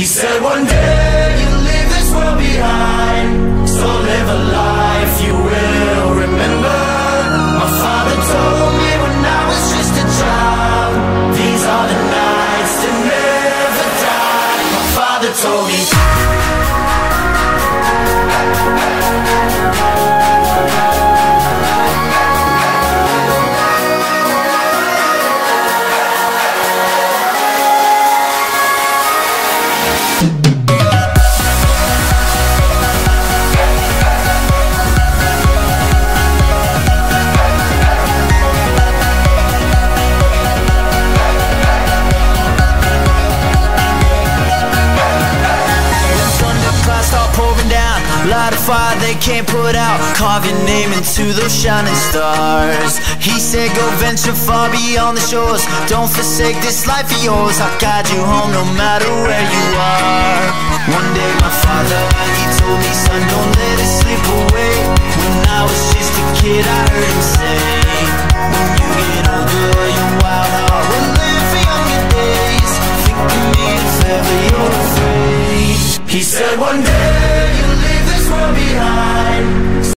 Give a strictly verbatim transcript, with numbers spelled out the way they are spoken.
He said one day you'll leave this world behind, so live a life you will remember. My father told me when I was just a child, these are the nights that never die. My father told me. Light a fire they can't put out, carve your name into those shining stars. He said go venture far beyond the shores, don't forsake this life of yours. I'll guide you home no matter where you are. One day my father, he told me, son, don't let it slip away. When I was just a kid I heard him say, when you get older your wild heart will live for younger days. Think of me if ever you're afraid. He said one day you'll leave this world behind.